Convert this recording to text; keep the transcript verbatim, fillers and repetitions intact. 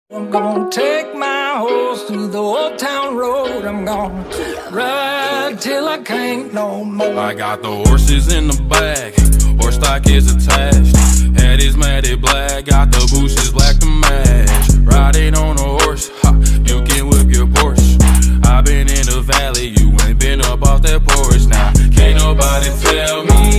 I'm gonna take my horse through the old town road. I'm gonna ride till I can't no more. I got the horses in the back, horse stock is attached. Head is matted black, got the bushes black to match. Riding on a horse, ha, you can whip your Porsche. I been in the valley, you ain't been up off that porch. Now, can't nobody tell me